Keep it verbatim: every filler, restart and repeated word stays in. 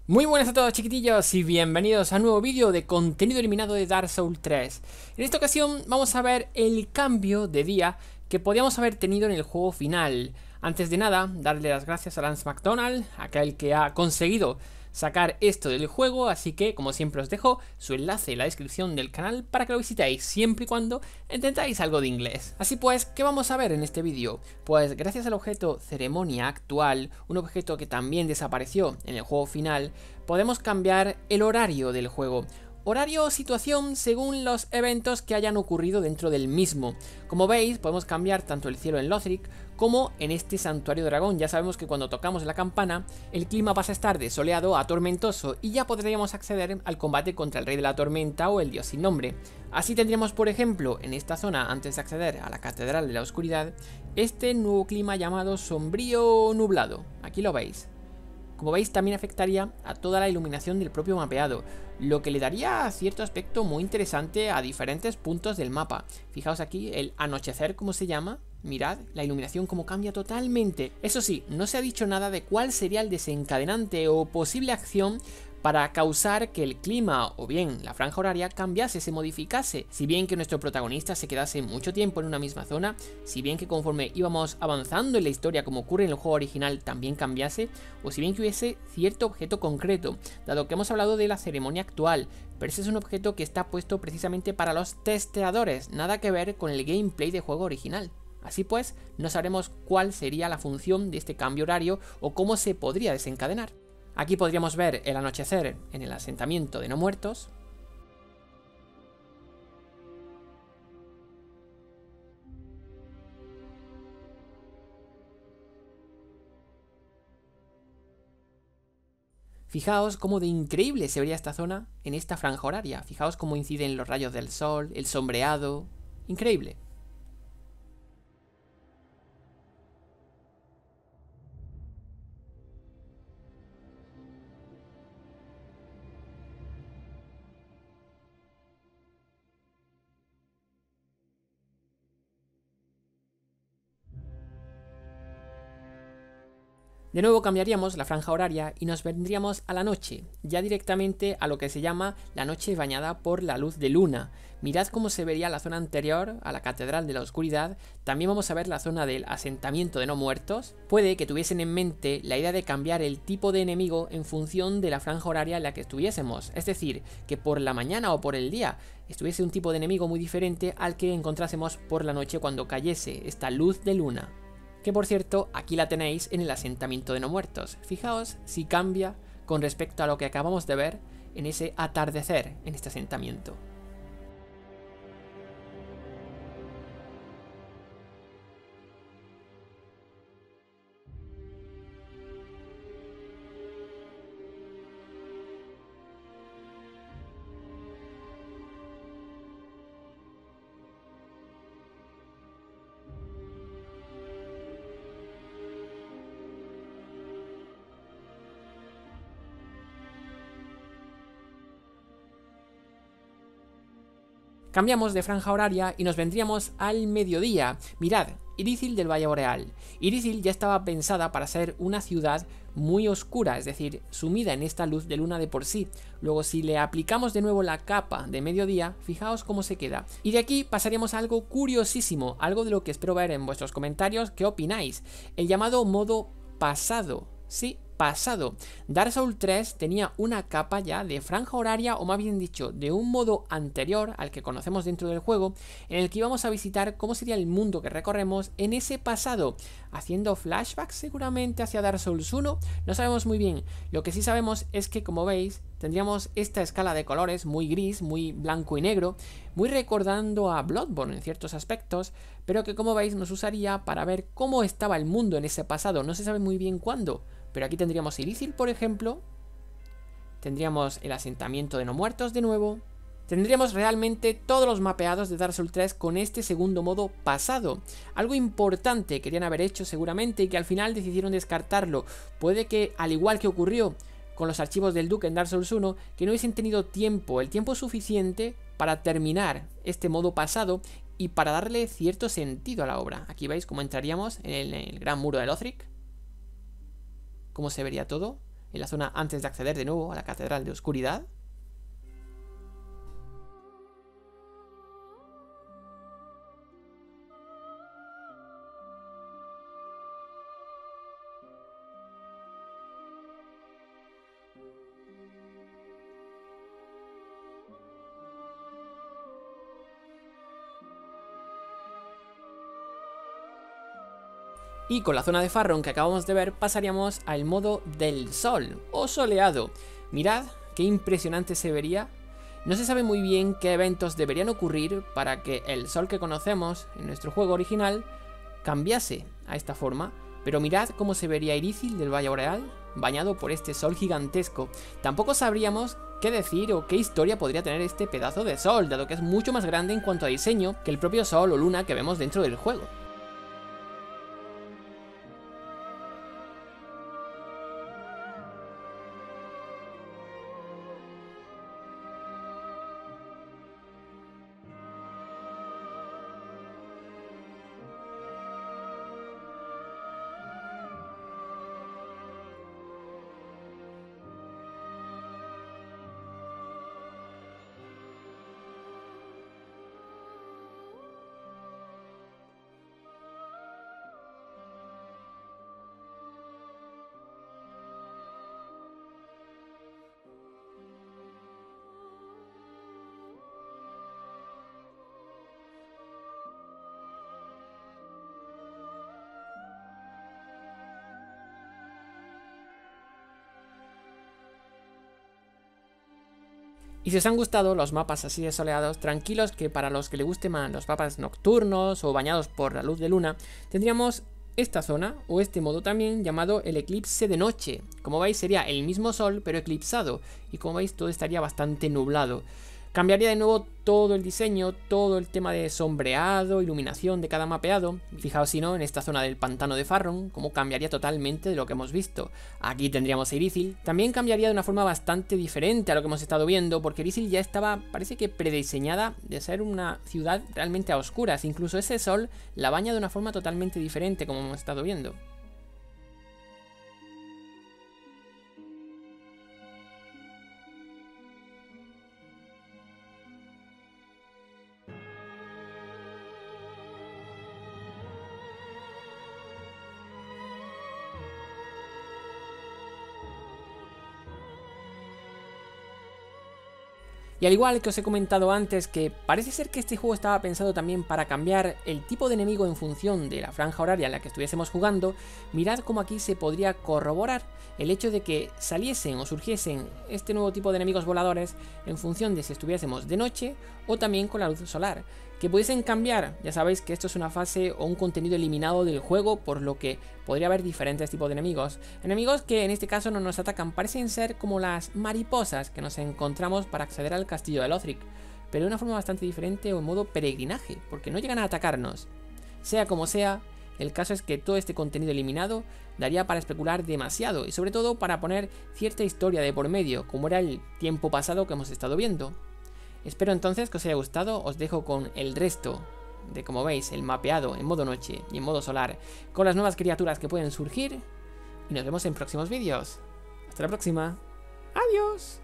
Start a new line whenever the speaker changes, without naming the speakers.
Muy buenas a todos, chiquitillos, y bienvenidos a un nuevo vídeo de contenido eliminado de Dark Souls tres. En esta ocasión vamos a ver el cambio de día que podíamos haber tenido en el juego final. Antes de nada, darle las gracias a Lance McDonald, aquel que ha conseguido sacar esto del juego, así que como siempre os dejo su enlace en la descripción del canal para que lo visitéis, siempre y cuando intentáis algo de inglés. Así pues, ¿qué vamos a ver en este vídeo? Pues gracias al objeto ceremonia actual, un objeto que también desapareció en el juego final, podemos cambiar el horario del juego. Horario o situación según los eventos que hayan ocurrido dentro del mismo. Como veis, podemos cambiar tanto el cielo en Lothric como en este santuario dragón. Ya sabemos que cuando tocamos la campana, el clima pasa a estar de soleado a tormentoso y ya podríamos acceder al combate contra el rey de la tormenta o el dios sin nombre. Así tendríamos, por ejemplo, en esta zona, antes de acceder a la catedral de la oscuridad, este nuevo clima llamado sombrío nublado. Aquí lo veis. Como veis, también afectaría a toda la iluminación del propio mapeado, lo que le daría cierto aspecto muy interesante a diferentes puntos del mapa. Fijaos aquí el anochecer, como se llama. Mirad la iluminación como cambia totalmente. Eso sí, no se ha dicho nada de cuál sería el desencadenante o posible acción para causar que el clima o bien la franja horaria cambiase, se modificase. Si bien que nuestro protagonista se quedase mucho tiempo en una misma zona, si bien que conforme íbamos avanzando en la historia como ocurre en el juego original también cambiase, o si bien que hubiese cierto objeto concreto, dado que hemos hablado de la ceremonia actual, pero ese es un objeto que está puesto precisamente para los testeadores, nada que ver con el gameplay de juego original. Así pues, no sabremos cuál sería la función de este cambio horario o cómo se podría desencadenar. Aquí podríamos ver el anochecer en el asentamiento de no muertos. Fijaos cómo de increíble se vería esta zona en esta franja horaria. Fijaos cómo inciden los rayos del sol, el sombreado. Increíble. De nuevo cambiaríamos la franja horaria y nos vendríamos a la noche, ya directamente a lo que se llama la noche bañada por la luz de luna. Mirad cómo se vería la zona anterior a la catedral de la oscuridad. También vamos a ver la zona del asentamiento de no muertos. Puede que tuviesen en mente la idea de cambiar el tipo de enemigo en función de la franja horaria en la que estuviésemos, es decir, que por la mañana o por el día estuviese un tipo de enemigo muy diferente al que encontrásemos por la noche cuando cayese esta luz de luna. Que por cierto, aquí la tenéis en el asentamiento de no muertos. Fijaos si cambia con respecto a lo que acabamos de ver en ese atardecer en este asentamiento. Cambiamos de franja horaria y nos vendríamos al mediodía. Mirad, Irícil del Valle Boreal. Irícil ya estaba pensada para ser una ciudad muy oscura, es decir, sumida en esta luz de luna de por sí. Luego, si le aplicamos de nuevo la capa de mediodía, fijaos cómo se queda. Y de aquí pasaríamos a algo curiosísimo, algo de lo que espero ver en vuestros comentarios. ¿Qué opináis? El llamado modo pasado. Sí, pasado. Dark Souls tres tenía una capa ya de franja horaria, o más bien dicho, de un modo anterior al que conocemos dentro del juego, en el que íbamos a visitar cómo sería el mundo que recorremos en ese pasado, haciendo flashbacks seguramente hacia Dark Souls uno, no sabemos muy bien. Lo que sí sabemos es que, como veis, tendríamos esta escala de colores muy gris, muy blanco y negro, muy recordando a Bloodborne en ciertos aspectos, pero que, como veis, nos usaría para ver cómo estaba el mundo en ese pasado. No se sabe muy bien cuándo, pero aquí tendríamos Irícil, por ejemplo. Tendríamos el asentamiento de no muertos de nuevo. Tendríamos realmente todos los mapeados de Dark Souls tres con este segundo modo pasado. Algo importante querían haber hecho seguramente y que al final decidieron descartarlo. Puede que, al igual que ocurrió con los archivos del Duque en Dark Souls uno, que no hubiesen tenido tiempo, el tiempo suficiente para terminar este modo pasado y para darle cierto sentido a la obra. Aquí veis cómo entraríamos en el, en el gran muro de Lothric. Cómo se vería todo. en la zona antes de acceder de nuevo a la Catedral de Oscuridad. Y con la zona de Farron que acabamos de ver pasaríamos al modo del sol o soleado. Mirad qué impresionante se vería. No se sabe muy bien qué eventos deberían ocurrir para que el sol que conocemos en nuestro juego original cambiase a esta forma. Pero mirad cómo se vería Irícil del Valle Boreal bañado por este sol gigantesco. Tampoco sabríamos qué decir o qué historia podría tener este pedazo de sol, dado que es mucho más grande en cuanto a diseño que el propio sol o luna que vemos dentro del juego. Y si os han gustado los mapas así de soleados, tranquilos que para los que les gusten más los mapas nocturnos o bañados por la luz de luna, tendríamos esta zona o este modo también llamado el eclipse de noche. Como veis sería el mismo sol pero eclipsado y como veis todo estaría bastante nublado. Cambiaría de nuevo todo el diseño, todo el tema de sombreado, iluminación de cada mapeado. Fijaos si no, en esta zona del pantano de Farron, cómo cambiaría totalmente de lo que hemos visto. Aquí tendríamos a Irícil. También cambiaría de una forma bastante diferente a lo que hemos estado viendo, porque Irícil ya estaba, parece que prediseñada de ser una ciudad realmente a oscuras. Incluso ese sol la baña de una forma totalmente diferente, como hemos estado viendo. Y al igual que os he comentado antes que parece ser que este juego estaba pensado también para cambiar el tipo de enemigo en función de la franja horaria en la que estuviésemos jugando, mirad cómo aquí se podría corroborar el hecho de que saliesen o surgiesen este nuevo tipo de enemigos voladores en función de si estuviésemos de noche o también con la luz solar. Que pudiesen cambiar, ya sabéis que esto es una fase o un contenido eliminado del juego, por lo que podría haber diferentes tipos de enemigos. Enemigos que en este caso no nos atacan, parecen ser como las mariposas que nos encontramos para acceder al castillo de Lothric, pero de una forma bastante diferente o en modo peregrinaje, porque no llegan a atacarnos. Sea como sea, el caso es que todo este contenido eliminado daría para especular demasiado y sobre todo para poner cierta historia de por medio, como era el tiempo pasado que hemos estado viendo. Espero entonces que os haya gustado, os dejo con el resto de, como veis, el mapeado en modo noche y en modo solar, con las nuevas criaturas que pueden surgir, y nos vemos en próximos vídeos. Hasta la próxima. ¡Adiós!